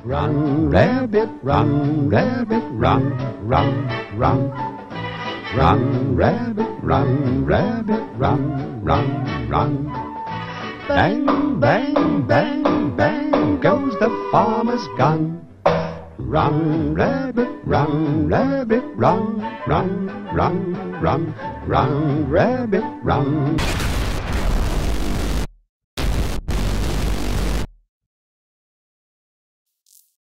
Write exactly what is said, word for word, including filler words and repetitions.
Run, rabbit, run, rabbit, run, run, run. Run, rabbit, run, rabbit, run, run, run. Bang, bang, bang, bang goes the farmer's gun. Run, rabbit, run, rabbit, run, run, run, run. Run, rabbit, run.